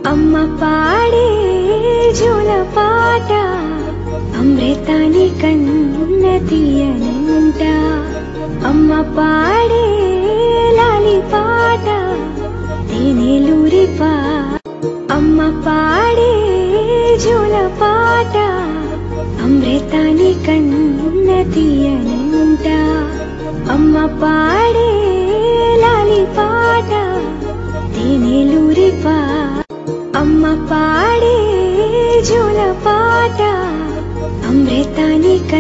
అమ్మ పాడే జోలపాట అమృతాని కన్న తీయనంట అమ్మ పాడే లాలి పాట తేనెలూరి అమ్మ పాడే జోలపాట అమృతాని కన్న తీయనంట అమ్మ పాడే లాలి పాట తేనెలూరి అమ్మ పాడే జోలపాట అమృతాని